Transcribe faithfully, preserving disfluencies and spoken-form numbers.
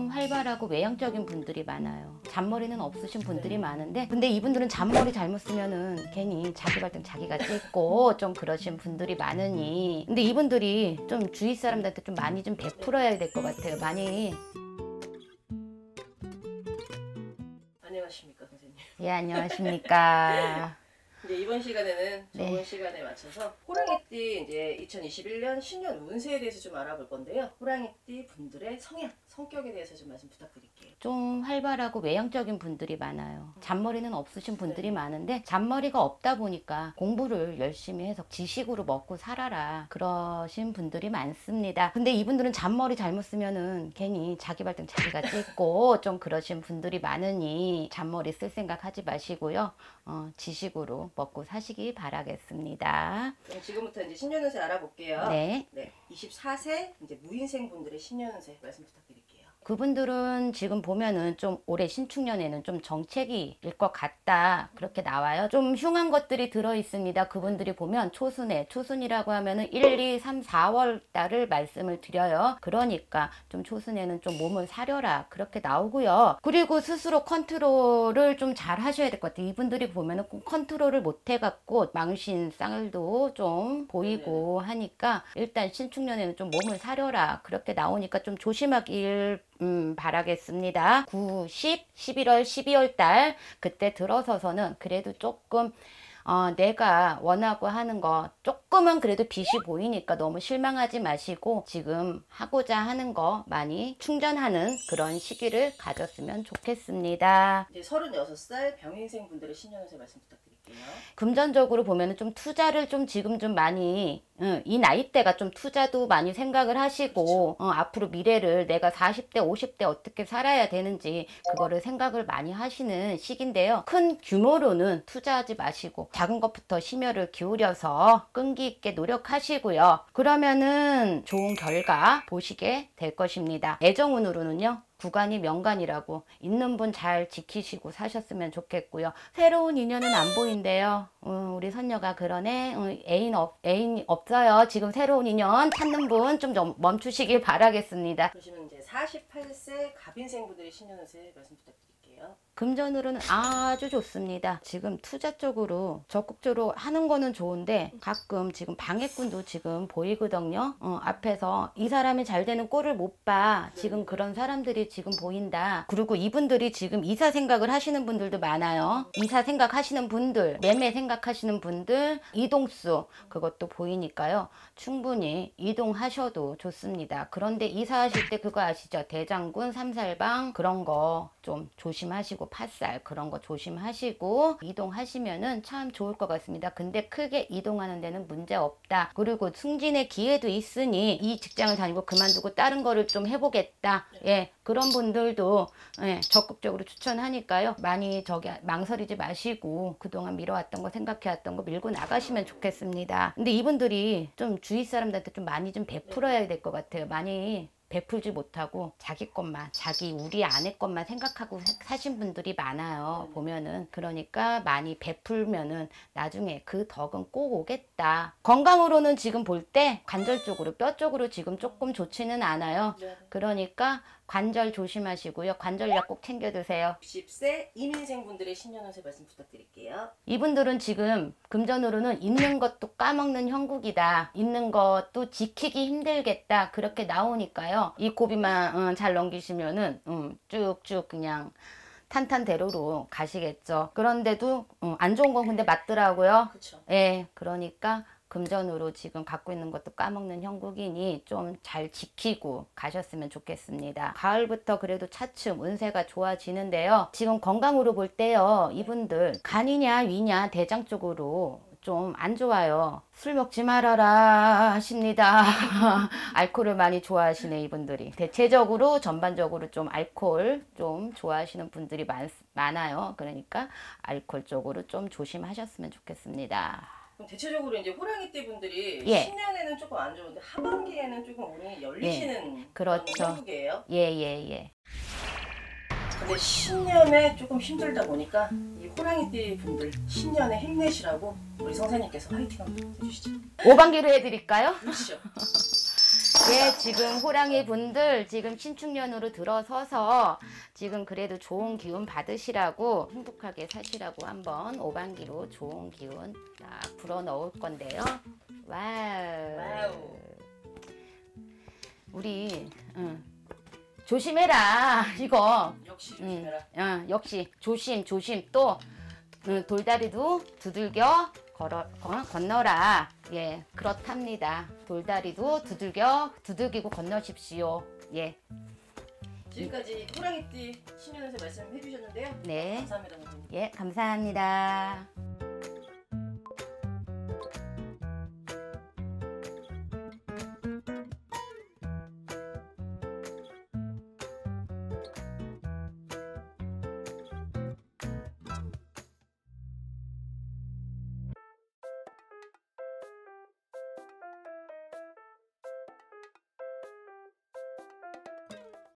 좀 활발하고 외향적인 분들이 많아요. 잔머리는 없으신 분들이 많은데, 근데 이분들은 잔머리 잘못 쓰면은 괜히 자기 발등 자기가 찍고 좀 그러신 분들이 많으니, 근데 이분들이 좀 주위 사람들한테 좀 많이 좀 베풀어야 될 것 같아요. 많이. 안녕하십니까 선생님. 예, 안녕하십니까. 이제 이번 시간에는 좋은 네. 시간에 맞춰서 호랑이띠 이제 이천이십일 년 신년 운세에 대해서 좀 알아볼 건데요. 호랑이띠 분들의 성향, 성격에 대해서 좀 말씀 부탁드릴게요. 좀 활발하고 외향적인 분들이 많아요. 잔머리는 없으신 분들이 네. 많은데, 잔머리가 없다 보니까 공부를 열심히 해서 지식으로 먹고 살아라 그러신 분들이 많습니다. 근데 이분들은 잔머리 잘못 쓰면은 괜히 자기 발등 자기가 찍고 좀 그러신 분들이 많으니 잔머리 쓸 생각 하지 마시고요. 어, 지식으로 먹고 사시기 바라겠습니다. 그럼 지금부터 이제 신년 운세 알아볼게요. 네. 네. 이십사 세 이제 무인생 분들의 신년 운세 말씀 부탁드릴게요. 그분들은 지금 보면은 좀 올해 신축년에는 좀 정체기일 것 같다 그렇게 나와요. 좀 흉한 것들이 들어 있습니다. 그분들이 보면 초순에, 초순이라고 하면은 일, 이, 삼, 사월 달을 말씀을 드려요. 그러니까 좀 초순에는 좀 몸을 사려라 그렇게 나오고요. 그리고 스스로 컨트롤을 좀 잘 하셔야 될 것 같아요. 이분들이 보면은 컨트롤을 못 해갖고 망신 쌍을도 좀 보이고 하니까 일단 신축년에는 좀 몸을 사려라 그렇게 나오니까 좀 조심하길 음, 바라겠습니다. 구, 십, 십일월, 십이월 달 그때 들어서서는 그래도 조금 어, 내가 원하고 하는 거 조금은 그래도 빛이 보이니까 너무 실망하지 마시고 지금 하고자 하는 거 많이 충전하는 그런 시기를 가졌으면 좋겠습니다. 이제 서른여섯 살 병인생 분들의 신년 운세 말씀 부탁드릴게요. 금전적으로 보면은 좀 투자를 좀 지금 좀 많이 응, 이 나이대가 좀 투자도 많이 생각을 하시고 어, 앞으로 미래를 내가 사십 대 오십 대 어떻게 살아야 되는지 그거를 생각을 많이 하시는 시기인데요. 큰 규모로는 투자하지 마시고 작은 것부터 심혈을 기울여서 끈기 있게 노력하시고요. 그러면은 좋은 결과 보시게 될 것입니다. 애정운으로는요. 구간이 명간이라고 있는 분 잘 지키시고 사셨으면 좋겠고요. 새로운 인연은 안 보인대요. 음, 우리 선녀가 그러네. 음, 애인 없, 애인이 없어요. 지금 새로운 인연 찾는 분 좀 멈추시길 바라겠습니다. 그러시면 이제 사십팔 세 갑인생 분들의 신년 운세 말씀 부탁드릴게요. 금전으로는 아주 좋습니다. 지금 투자 쪽으로 적극적으로 하는 거는 좋은데 가끔 지금 방해꾼도 지금 보이거든요. 어, 앞에서 이 사람이 잘 되는 꼴을 못 봐. 지금 그런 사람들이 지금 보인다. 그리고 이분들이 지금 이사 생각을 하시는 분들도 많아요. 이사 생각하시는 분들, 매매 생각하시는 분들, 이동수 그것도 보이니까요. 충분히 이동하셔도 좋습니다. 그런데 이사하실 때 그거 아시죠? 대장군, 삼살방 그런 거 좀 조심하시고 팥살 그런 거 조심하시고 이동하시면은 참 좋을 것 같습니다. 근데 크게 이동하는 데는 문제 없다. 그리고 승진의 기회도 있으니 이 직장을 다니고 그만두고 다른 거를 좀 해보겠다. 예, 그런 분들도 예, 적극적으로 추천하니까요. 많이 저기 망설이지 마시고 그동안 미뤄왔던 거 생각해왔던 거 밀고 나가시면 좋겠습니다. 근데 이분들이 좀 주위 사람들한테 좀 많이 좀 베풀어야 될 것 같아요. 많이 베풀지 못하고 자기 것만, 자기 우리 아내 것만 생각하고 사신 분들이 많아요. 보면은. 그러니까 많이 베풀면은 나중에 그 덕은 꼭 오겠다. 건강으로는 지금 볼 때 관절 쪽으로, 뼈 쪽으로 지금 조금 좋지는 않아요. 그러니까 관절 조심하시고요. 관절약 꼭 챙겨 드세요. 육십 세 임인생 분들의 신년 운세 말씀 부탁드릴게요. 이분들은 지금 금전으로는 있는 것도 까먹는 형국이다. 있는 것도 지키기 힘들겠다. 그렇게 나오니까요. 이 고비만 음, 잘 넘기시면은 음, 쭉쭉 그냥 탄탄대로로 가시겠죠. 그런데도 음, 안 좋은 건 근데 맞더라고요. 그쵸. 예, 그러니까 금전으로 지금 갖고 있는 것도 까먹는 형국이니 좀 잘 지키고 가셨으면 좋겠습니다. 가을부터 그래도 차츰 운세가 좋아지는데요. 지금 건강으로 볼 때요. 이분들 간이냐 위냐 대장 쪽으로 좀 안 좋아요. 술 먹지 말아라 하십니다. 알코올을 많이 좋아하시네 이분들이. 대체적으로 전반적으로 좀 알코올 좀 좋아하시는 분들이 많, 많아요. 그러니까 알코올 쪽으로 좀 조심하셨으면 좋겠습니다. 그럼 대체적으로 이제 호랑이띠 분들이 예. 신년에는 조금 안 좋은데 하반기에는 조금 운이 열리시는 예. 그렇죠. 그런 형국이에요. 예예예. 예, 예. 근데 신년에 조금 힘들다 보니까 이 호랑이띠 분들 신년에 힘내시라고 우리 성사님께서 화이팅 한번 해주시죠. 오반기로 해드릴까요? 그렇죠. 예, 지금 호랑이 분들 지금 신축년으로 들어서서 지금 그래도 좋은 기운 받으시라고 행복하게 사시라고 한번 오반기로 좋은 기운 딱 불어 넣을 건데요. 와우. 와우. 우리 응. 조심해라 이거. 역시 응. 조심해라. 어, 역시 조심 조심 또 응, 돌다리도 두들겨 걸어, 거- 건너라. 예, 그렇답니다. 돌다리도 두들겨 두들기고 건너십시오. 예, 지금까지 호랑이띠 신년운세 말씀 해주셨는데요. 네, 감사합니다, 선생님. 예, 감사합니다.